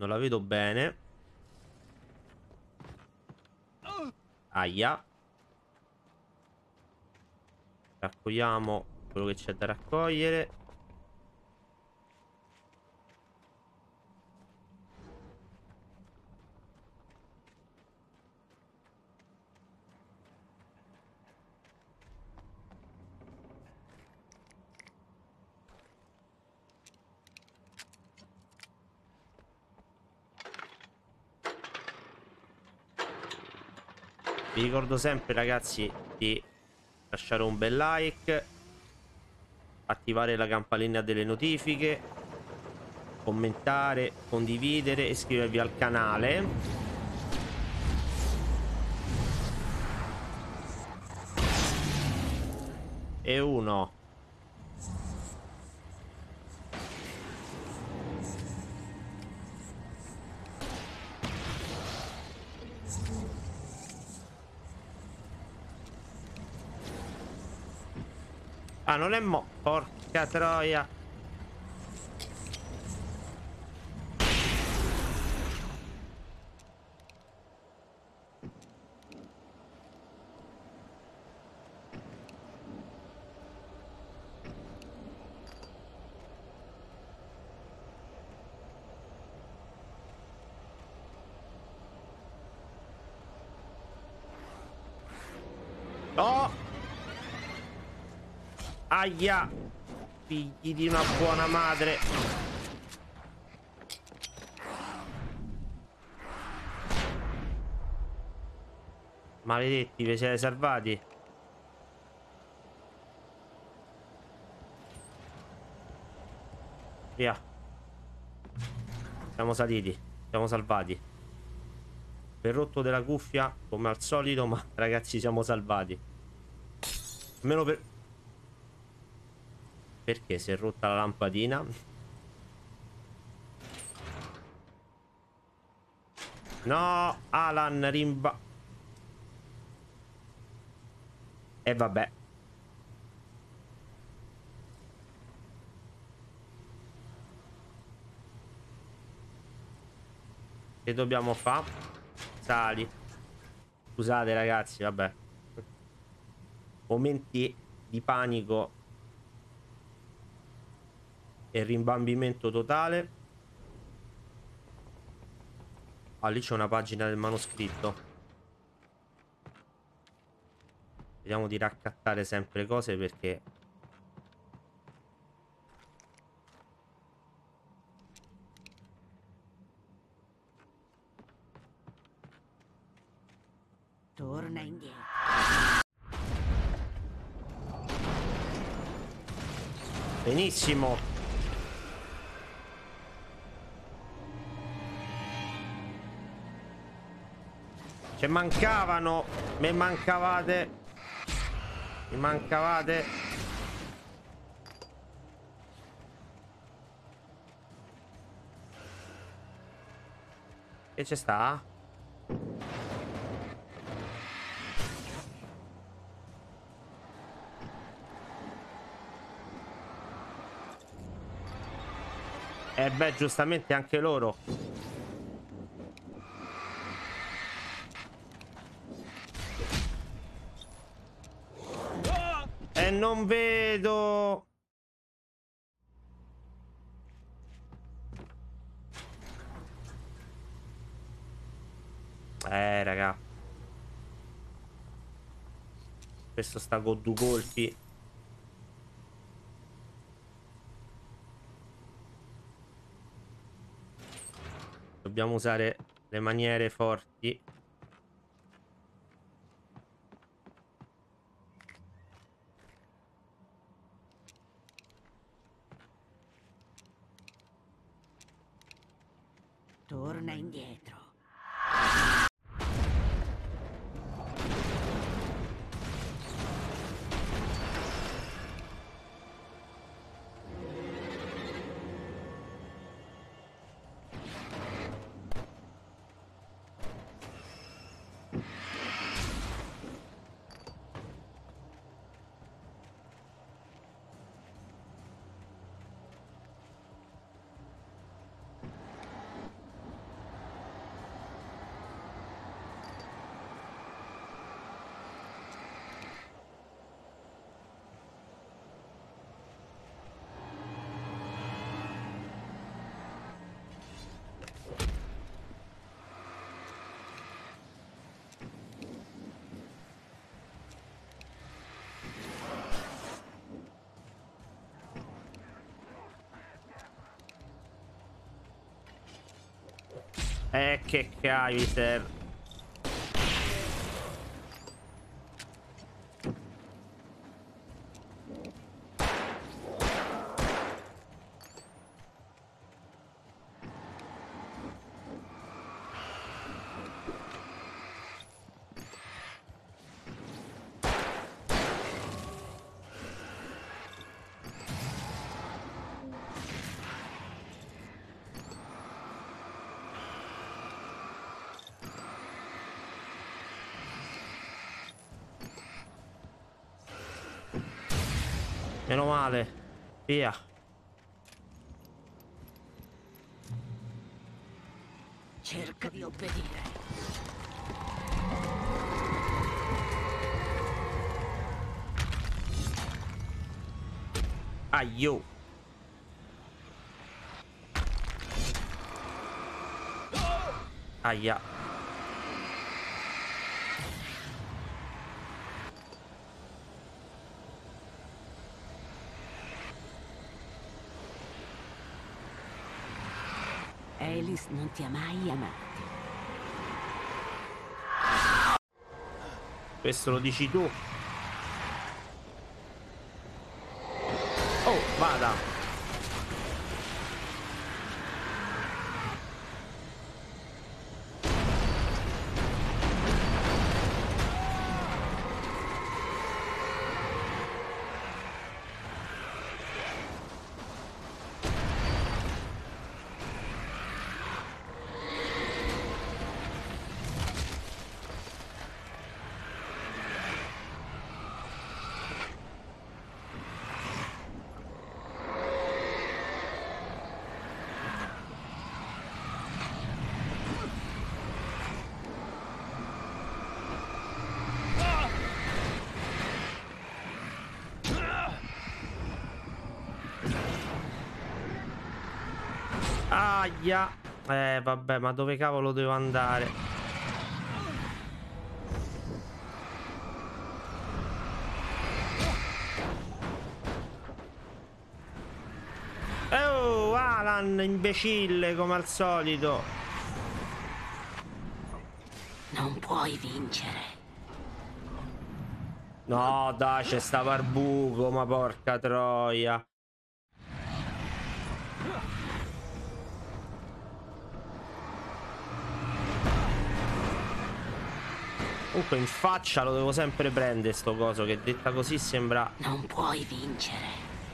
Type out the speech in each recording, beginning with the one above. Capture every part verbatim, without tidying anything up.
Non la vedo bene. Aia. Raccogliamo quello che c'è da raccogliere. Vi ricordo sempre, ragazzi, di lasciare un bel like, attivare la campanella delle notifiche, commentare, condividere e iscrivervi al canale. E uno. Ah, non è mo... Porca troia. Oh! Aia! Figli di una buona madre. Maledetti, vi siete salvati? Via. Siamo saliti. Siamo salvati. Per rotto della cuffia, come al solito, ma ragazzi siamo salvati. Almeno per... Perché si è rotta la lampadina? No, Alan rimba... E vabbè. Che dobbiamo fare? Sali. Scusate ragazzi, vabbè. Momenti di panico e rimbambimento totale. Ah, lì c'è una pagina del manoscritto. Vediamo di raccattare sempre cose perché... Torna indietro. Benissimo. Ci mancavano. Me mancavate. Mi mancavate. Che c'è sta? Eh beh, giustamente anche loro. E non vedo. Eh, raga. Questo sta con due colpi. Dobbiamo usare le maniere forti. Torna indietro. Eh, che Kaiser. Meno male. Via. Cerca di obbedire. Aio. Aia. Elis non ti ha mai amato. Questo lo dici tu. Oh, vada. Aia. Eh, vabbè, ma dove cavolo devo andare? Oh, Alan, imbecille, come al solito. Non puoi vincere. No, dai, c'è sta barbuco, ma porca troia. Comunque in faccia lo devo sempre prendere sto coso, che detta così sembra... Non puoi vincere.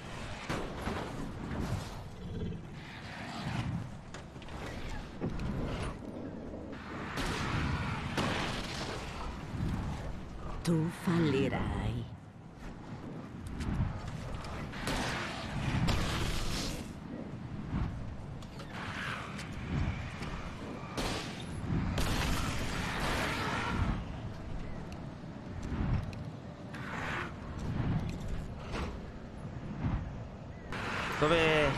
Tu fallirai. Dove...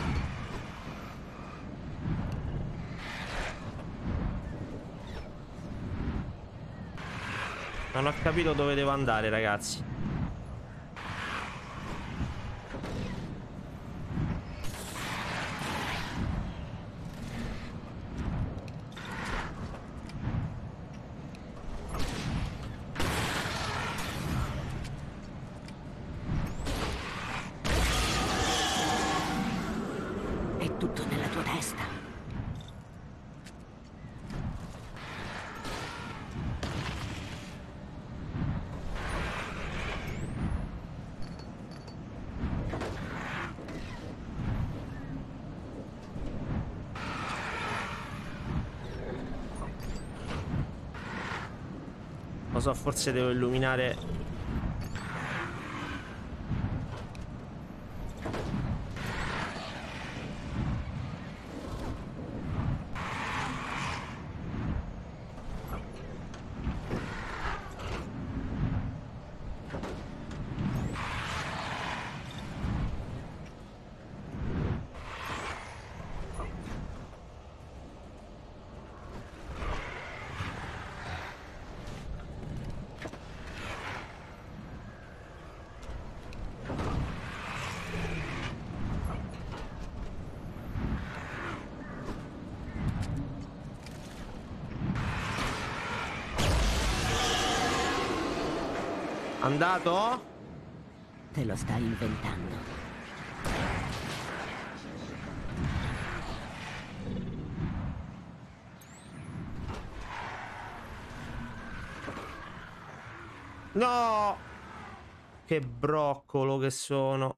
Non ho capito dove devo andare, ragazzi. È tutto nella tua testa. Lo so, forse devo illuminare... Andato? Te lo stai inventando. No! Che broccolo che sono.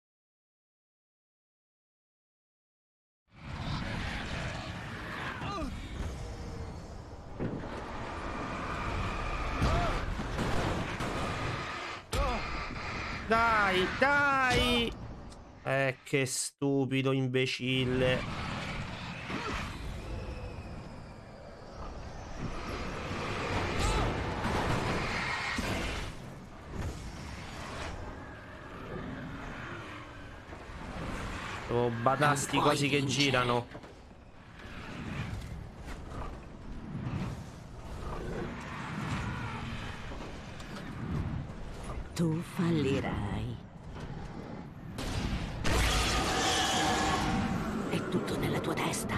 Dai, dai! Eh, che stupido imbecille. Oh, Non badasti puoi quasi che vincere. girano. Tu fallirai. È tutto nella tua testa.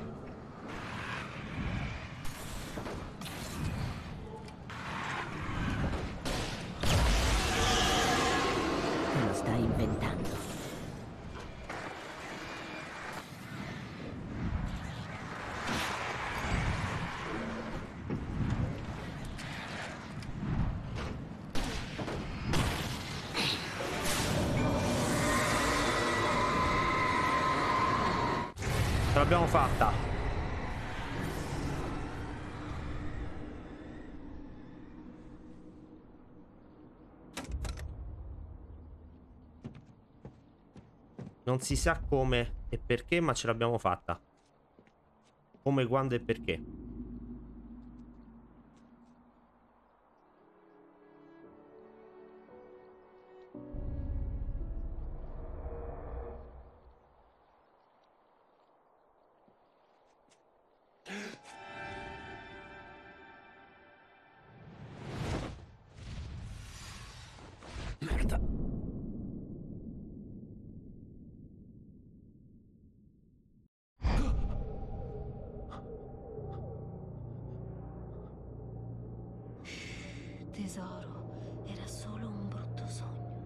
Te lo stai inventando. Ce l'abbiamo fatta. Non si sa come e perché, ma ce l'abbiamo fatta. Come, quando e perché. Merda. Tesoro, era solo un brutto sogno.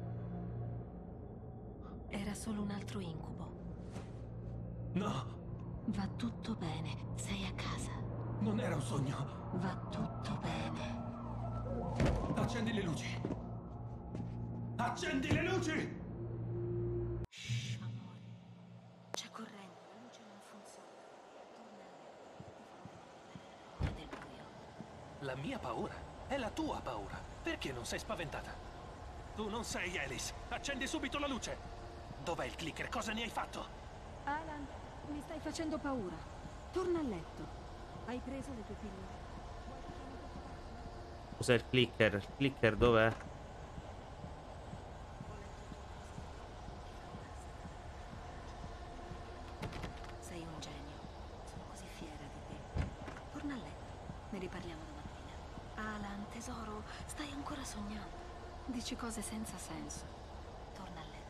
Era solo un altro incubo. No, Va tutto bene, sei a casa. non era un sogno. Va tutto bene. Accendi le luci. Accendi le luci! Shh, amore. C'è corrente, la luce non funziona. Torna a letto, ti farò vedere la paura del buio. La mia paura è la tua paura. Perché non sei spaventata? Tu non sei Alice. Accendi subito la luce. Dov'è il clicker? Cosa ne hai fatto? Alan, mi stai facendo paura. Torna a letto. Hai preso le tue pillole? Cos'è il clicker? Il clicker dov'è? Sei un genio. Sono così fiera di te. Torna a letto. Ne riparliamo domattina. Alan, tesoro, stai ancora sognando. Dici cose senza senso. Torna a letto.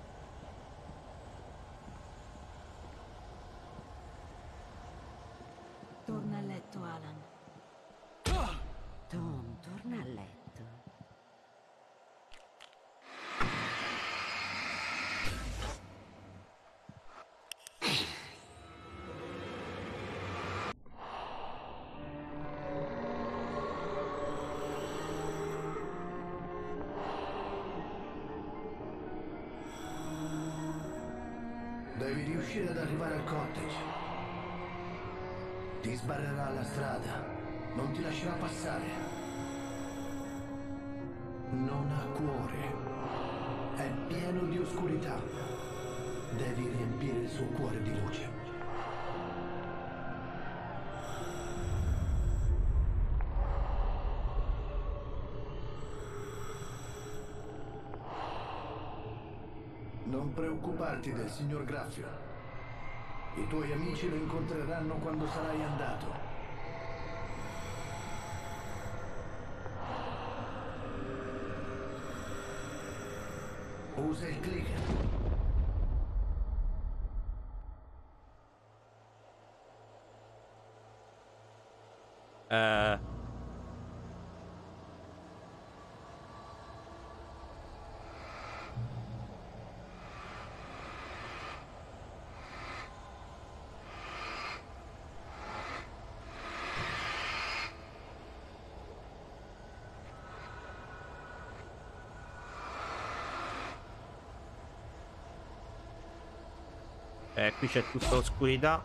Torna a letto, Alan. Tom, torna a letto. Devi riuscire ad arrivare al cottage. Ti sbarrerà la strada, non ti lascerà passare. Non ha cuore, è pieno di oscurità. Devi riempire il suo cuore di luce. Non preoccuparti del signor Graffio. I tuoi amici lo incontreranno quando sarai andato. Usa il clicker. Eh... Eh, qui c'è tutta l'oscurità.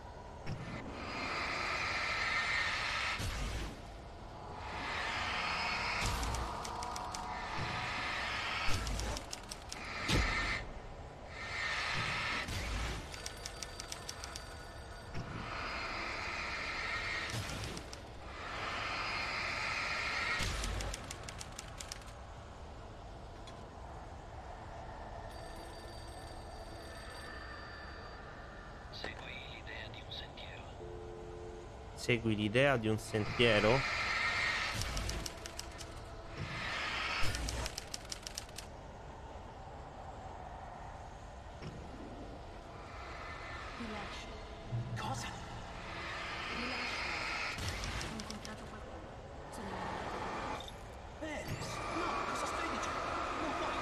Segui l'idea di un sentiero. Ti lascio, Cosa? ti lascio. Ho incontrato qualcuno. Sono innamorato di lui. Alice, no, cosa stai dicendo? Non puoi.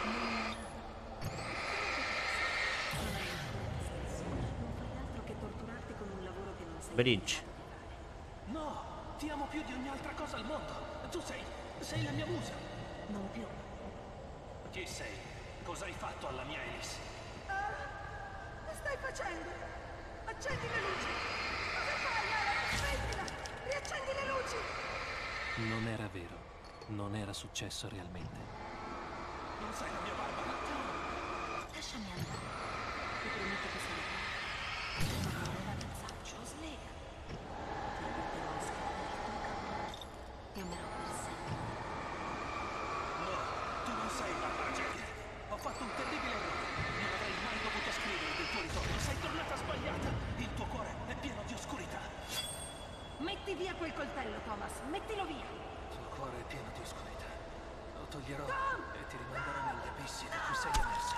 Non è non fai altro che torturarti con un lavoro che non sei Bridge. in grado di fare. No, ti amo più di ogni altra cosa al mondo. Tu sei, sei la mia musa. Non più. Chi sei? Cosa hai fatto alla mia Alice? Che stai facendo? Accendi le luci! Cosa fai, Alan? Smettila! Riaccendi le luci! Non era vero. Non era successo realmente. Non sei la mia Barbara. Lasciami andare. Ti prometto che sarò qua. Ma un ragazzaccio, slega. Ti porterò a scrivere il tuo capo. Ti amerò per sempre. No, tu non sei Barbara Jagger. Ho fatto un terribile errore. Non avrei mai dovuto scrivere del tuo ritorno. Sei tornata sbagliata. Il tuo cuore è pieno di oscurità. Metti via quel coltello, Thomas! Mettilo via! Il tuo cuore è pieno di oscurità. Lo toglierò e ti rimanderò negli abissi da cui sei emersa.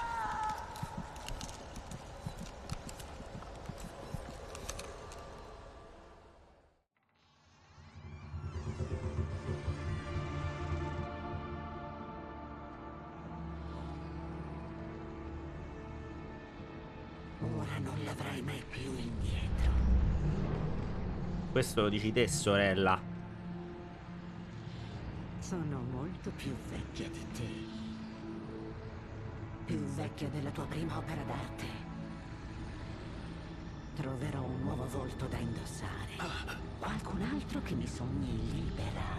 Ora non l'avrai mai più indietro. Questo lo dici te, sorella. Sono molto più vecchia di te. Più vecchia della tua prima opera d'arte. Troverò un nuovo volto da indossare. Qualcun altro che mi sogni libera.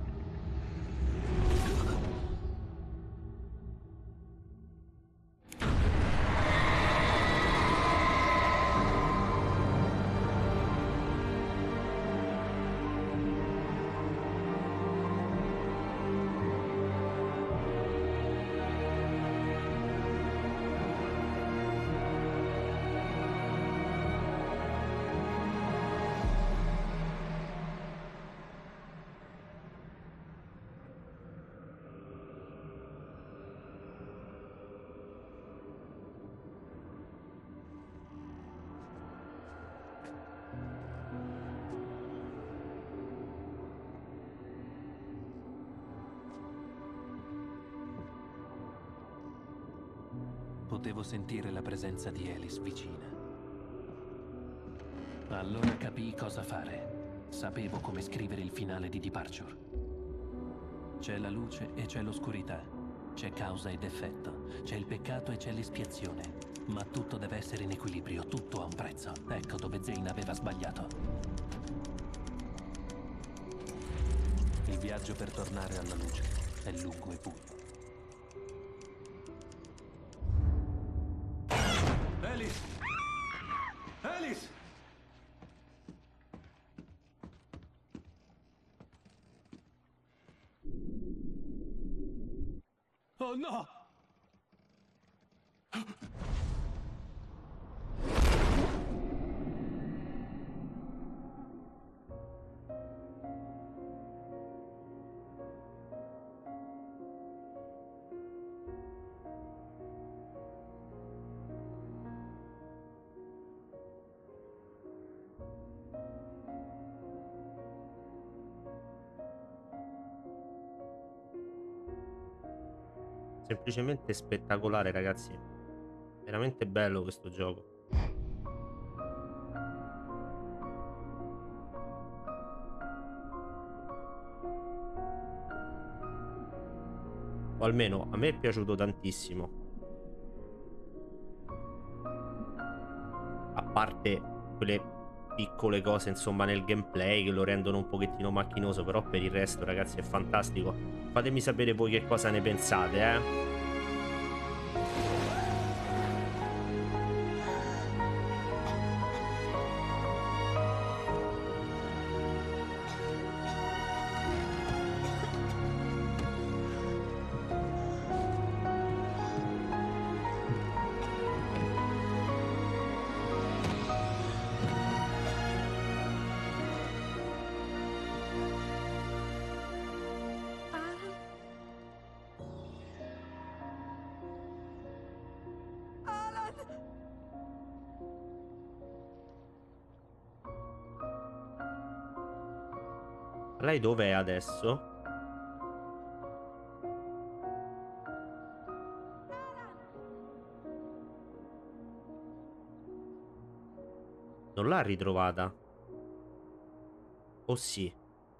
Potevo sentire la presenza di Alice vicina. Allora capii cosa fare. Sapevo come scrivere il finale di Departure. C'è la luce e c'è l'oscurità. C'è causa ed effetto. C'è il peccato e c'è l'espiazione. Ma tutto deve essere in equilibrio, tutto ha un prezzo. Ecco dove Zane aveva sbagliato. Il viaggio per tornare alla luce è lungo e buio. Alice! Alice! Oh no! Semplicemente spettacolare, ragazzi. Veramente bello questo gioco. O almeno a me è piaciuto tantissimo. parte quelle piccole cose insomma nel gameplay che lo rendono un pochettino macchinoso, però per il resto ragazzi è fantastico. Fatemi sapere voi che cosa ne pensate, eh. Alan! Lei dov'è adesso? Non l'ha ritrovata? Oh sì.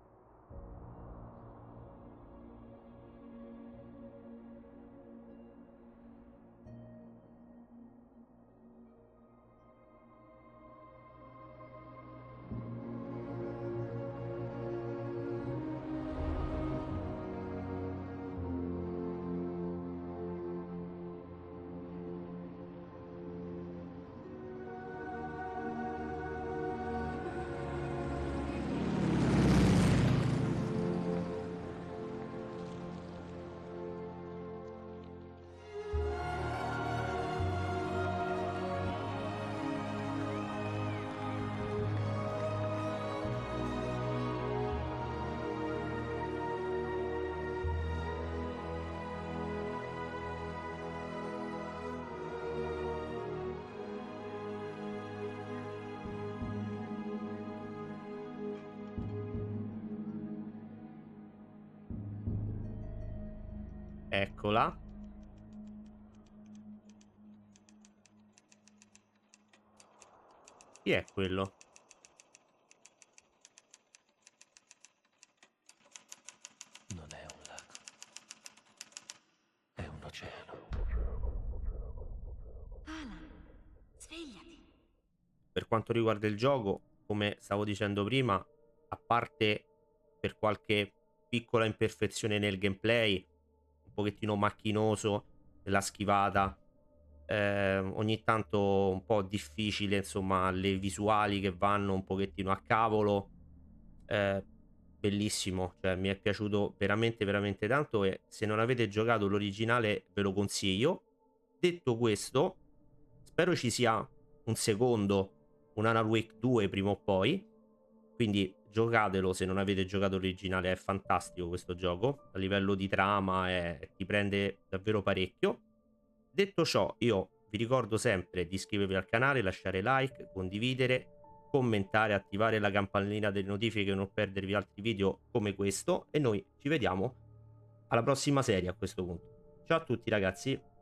Eccola. Chi è quello? Non è un lago. È un oceano. Alan, svegliati. Per quanto riguarda il gioco, come stavo dicendo prima, a parte per qualche piccola imperfezione nel gameplay, un pochettino macchinoso nella schivata, eh, ogni tanto un po' difficile, insomma, le visuali che vanno un pochettino a cavolo, eh, bellissimo, cioè mi è piaciuto veramente veramente tanto e se non avete giocato l'originale ve lo consiglio. Detto questo, spero ci sia un secondo, un Alan Wake due prima o poi, quindi giocatelo se non avete giocato l'originale, è fantastico questo gioco, a livello di trama è, ti prende davvero parecchio. Detto ciò, io vi ricordo sempre di iscrivervi al canale, lasciare like, condividere, commentare, attivare la campanellina delle notifiche per non perdervi altri video come questo e noi ci vediamo alla prossima serie a questo punto. Ciao a tutti ragazzi!